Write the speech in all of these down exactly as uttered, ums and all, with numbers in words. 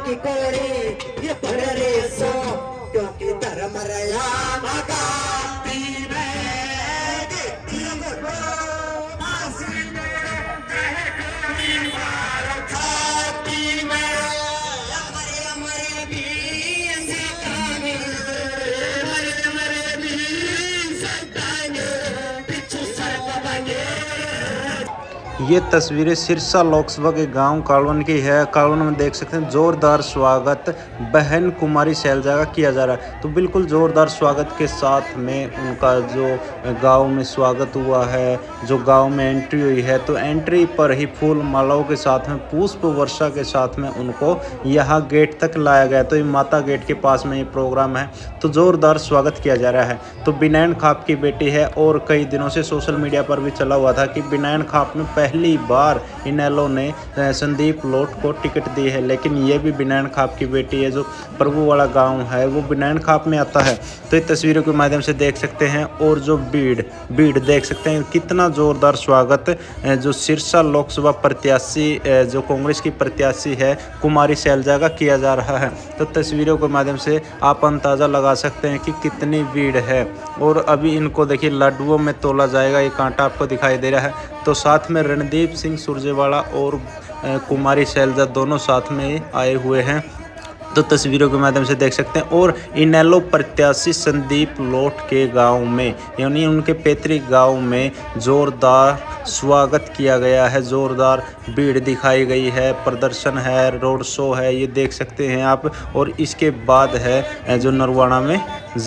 की कोड़ी ये भर रे सो क्योंकि धर्म रया भगाती में देखती को आसी में कहती मार खाती में अमरे अमरे भी सताने अमरे अमरे भी सताने पिछू सर्प बने। ये तस्वीरें सिरसा लोकसभा के गांव कालवन की है। कालवन में देख सकते हैं जोरदार स्वागत बहन कुमारी शैलजा का किया जा रहा है। तो बिल्कुल जोरदार स्वागत के साथ में उनका जो गांव में स्वागत हुआ है, जो गांव में एंट्री हुई है, तो एंट्री पर ही फूल मालाओं के साथ में पुष्प वर्षा के साथ में उनको यहाँ गेट तक लाया गया। तो ये माता गेट के पास में ये प्रोग्राम है, तो जोरदार स्वागत किया जा रहा है। तो बिनैन खाप की बेटी है और कई दिनों से सोशल मीडिया पर भी चला हुआ था कि बिनैन खाप में पहली बार इनेलो ने संदीप लोट को टिकट दी है, लेकिन ये भी बिनैन खाप की बेटी है। जो प्रभु वाला गांव है वो बिनैन खाप में आता है। तो ये तस्वीरों के माध्यम से देख सकते हैं। और जो भीड़ भीड़ देख सकते हैं कितना जोरदार स्वागत जो सिरसा लोकसभा प्रत्याशी जो कांग्रेस की प्रत्याशी है कुमारी शैलजा का किया जा रहा है। तो तस्वीरों के माध्यम से आप अंदाज़ा लगा सकते हैं कि कितनी भीड़ है। और अभी इनको देखिए लड्डुओं में तोला जाएगा, ये कांटा आपको दिखाई दे रहा है। तो साथ में रणदीप सिंह सुरजेवाला और कुमारी शैलजा दोनों साथ में आए हुए हैं। तो तस्वीरों के माध्यम से देख सकते हैं। और इनेलो प्रत्याशी संदीप लोट के गांव में यानी उनके पैतृक गांव में जोरदार स्वागत किया गया है, जोरदार भीड़ दिखाई गई है, प्रदर्शन है, रोड शो है, ये देख सकते हैं आप। और इसके बाद है जो नरवाड़ा में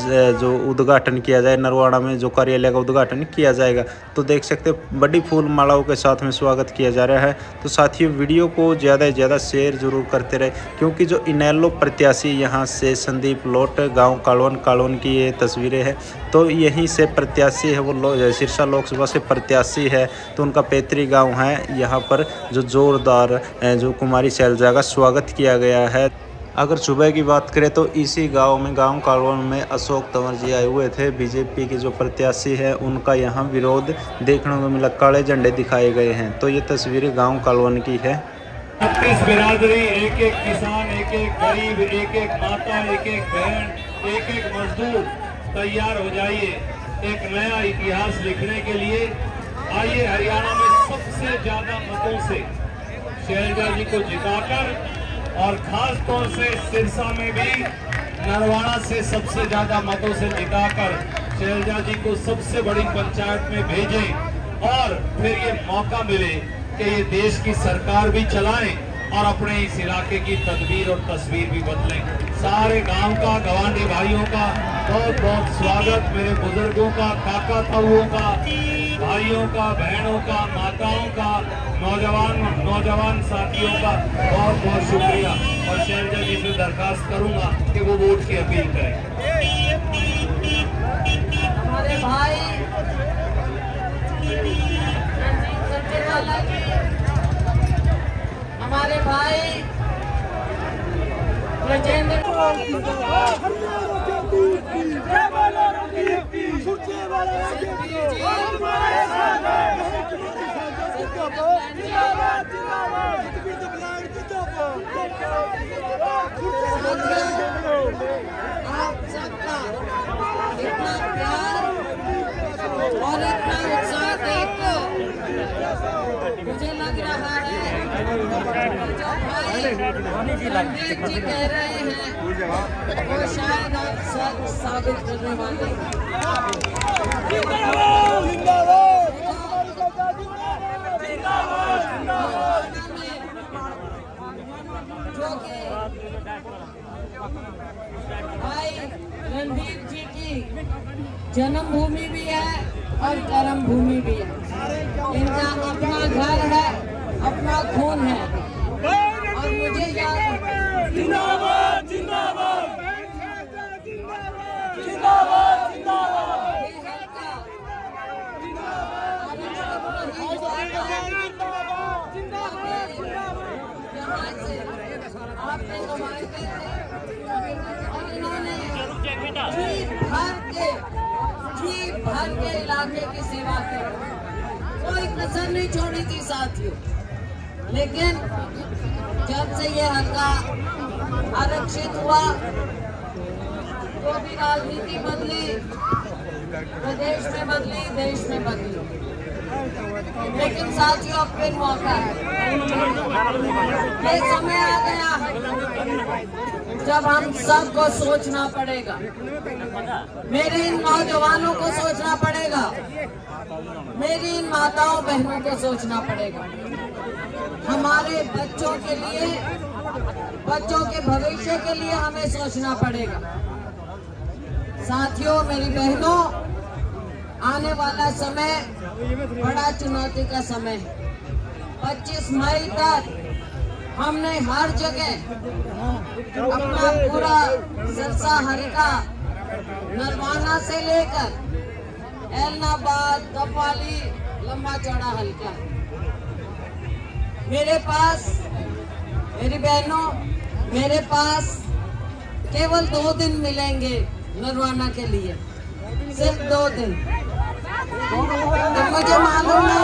जो उद्घाटन किया जाए, नरवाड़ा में जो कार्यालय का उद्घाटन किया जाएगा। तो देख सकते हैं बड़ी फूल मालाओं के साथ में स्वागत किया जा रहा है। तो साथियों वीडियो को ज़्यादा से ज़्यादा शेयर जरूर करते रहे, क्योंकि जो इनेलो प्रत्याशी यहाँ से संदीप लोट गांव कालवन कालवन की ये तस्वीरें हैं। तो यहीं से प्रत्याशी है वो लो, सिरसा लोकसभा से प्रत्याशी है, तो उनका पैतृक गांव है। यहाँ पर जो जोरदार जो कुमारी शैलजा का स्वागत किया गया है। अगर सुबह की बात करें तो इसी गांव में गांव कालवन में अशोक तंवर जी आए हुए थे। बीजेपी के जो प्रत्याशी है उनका यहाँ विरोध देखने को मिला, काले झंडे दिखाए गए हैं। तो ये तस्वीरें गांव कालवन की है। छत्तीस बिरादरी, एक एक किसान, एक एक गरीब, एक एक माता, एक एक बहन, एक एक मजदूर तैयार हो जाइए एक नया इतिहास लिखने के लिए। आइए हरियाणा में सबसे ज्यादा मतों से शैलजा जी को जिताकर, और खास तौर से सिरसा में भी नरवाड़ा से सबसे ज्यादा मतों से जिताकर शैलजा जी को सबसे बड़ी पंचायत में भेजें। और फिर ये मौका मिले कि ये देश की सरकार भी चलाएं और अपने इस इलाके की तदबीर और तस्वीर भी बदलें। सारे गांव का, गवांडी भाइयों का बहुत बहुत स्वागत, मेरे बुजुर्गों का, काका ताऊओं का, भाइयों का, बहनों का, माताओं का, नौजवान नौजवान साथियों का बहुत बहुत शुक्रिया। और शैलजा जी से दरखास्त करूंगा कि वो वोट की अपील करें। हमारे भाई हमारे भाई राजेंद्र आप सबका इतना प्यार और इतना उत्साह देखकर मुझे लग रहा है जो भाई रणदीप जी कह रहे हैं वो शायद आप सब साबित करने वाले जो कि भाई रणदीप जी की जन्मभूमि भी है और कर्म भूमि भी है। इनका अपना घर है, अपना खून है। और मुझे याद जिंदाबाद जिंदाबाद जिंदाबाद जिंदाबाद आपने नुमाइंदे और इन्होंने जी भर के जी भर के इलाके की सेवा की, कोई कसर नहीं छोड़ी थी साथियों। लेकिन जब से ये हल्का आरक्षित हुआ, तो भी राजनीति बदली, प्रदेश में बदली, देश में बदली। लेकिन साथियों, अब फिर मौका है, ये समय आ गया है जब हम सबको सोचना पड़ेगा। मेरे इन नौजवानों को सोचना पड़ेगा, मेरी इन माताओं बहनों को सोचना पड़ेगा। हमारे बच्चों के लिए, बच्चों के भविष्य के लिए हमें सोचना पड़ेगा। साथियों, मेरी बहनों, आने वाला समय बड़ा चुनौती का समय है। पच्चीस मई तक हमने हर जगह अपना पूरा सिरसा हल्का, नरवाना से लेकर एलनाबाद, कपाली, लंबा चौड़ा हल्का, मेरे पास, मेरी बहनों, मेरे पास केवल दो दिन मिलेंगे नरवाना के लिए, सिर्फ दो दिन। तो मुझे मालूम है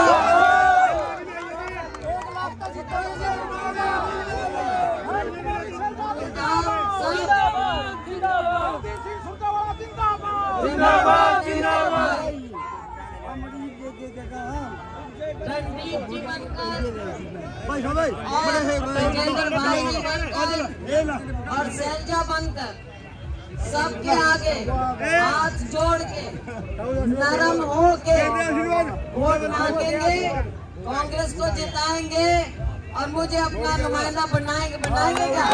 रणदीप जी बनकर और राजेंद्र भाई जी बनकर और शैलजा बनकर सबके आगे हाथ जोड़ के, नरम हो के वोट मांगेंगे, कांग्रेस को जिताएंगे और मुझे अपना नुमाइंदा बनाएंगे बनाएंगे क्या?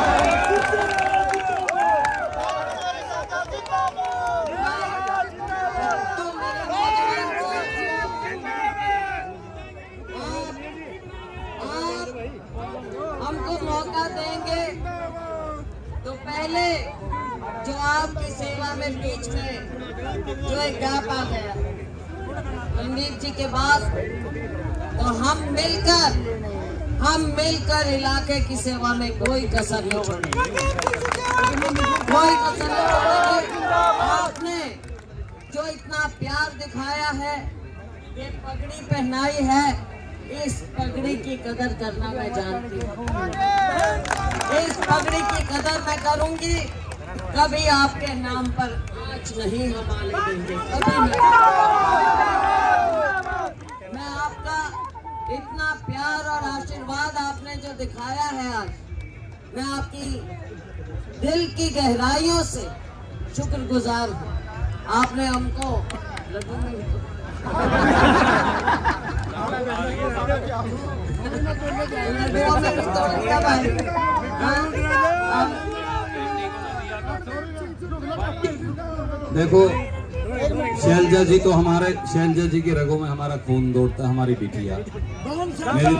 हमको मौका देंगे तो पहले जो आपकी सेवा में बीच में जो एक गैप आ गया रणदीप जी के बाद, तो हम मिलकर हम मिलकर इलाके की सेवा में कोई कसर नहीं छोड़ेंगे, कोई कसर नहीं छोड़ेंगे। आपने जो इतना प्यार दिखाया है, ये पगड़ी पहनाई है, इस पगड़ी की कदर करना मैं जानती हूँ। इस पगड़ी की कदर मैं करूंगी, कभी आपके नाम पर आँच नहीं हमारे देंगे, कभी नहीं। मैं आपका इतना प्यार और आशीर्वाद आपने जो दिखाया है आज, मैं आपकी दिल की गहराइयों से शुक्रगुजार हूँ। आपने हमको लड्डू में तोड़ दिया भाई। देखो, शैलजा जी तो हमारे, शैलजा जी की रगों में हमारा खून दौड़ता है, हमारी बिटिया, मेरी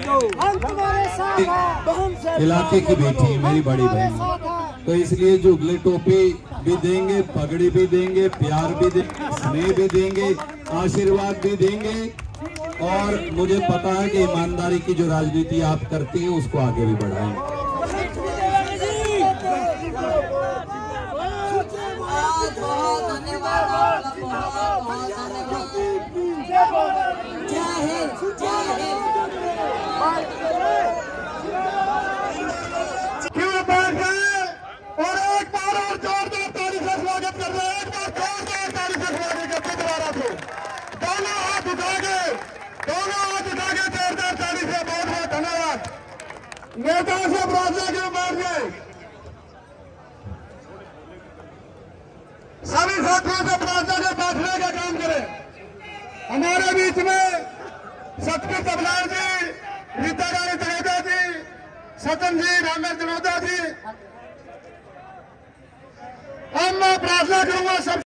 इलाके की बेटी, मेरी बड़ी बहन, तो इसलिए जुगले टोपी भी देंगे, पगड़ी भी देंगे, प्यार भी देंगे, स्नेह भी देंगे, आशीर्वाद भी देंगे। और मुझे पता है कि ईमानदारी की जो राजनीति आप करती हैं उसको आगे भी बढ़ाएंगे। बहुत बहुत धन्यवाद आपका, बहुत बहुत धन्यवाद। जय हिंद, जय हिंद। क्यों बैठ गए और एक बार और जोरदार ताली से स्वागत कर रहे हैं, एक बार जोरदार ताली से स्वागत करते दोबारा से, दोनों हाथ उठा के, दोनों हाथ उठा के जोरदार ताली से बहुत बहुत धन्यवाद। नेताओं से प्रार्थना क्यों बैठ गए, सभी साथियों से प्रार्थना के बैठने का काम करें। हमारे बीच में सतपुर तबलार जी, रीता रानी जनेजा जी, सतन जी, रामेश जनोदा जी, अब मैं प्रार्थना करूंगा सब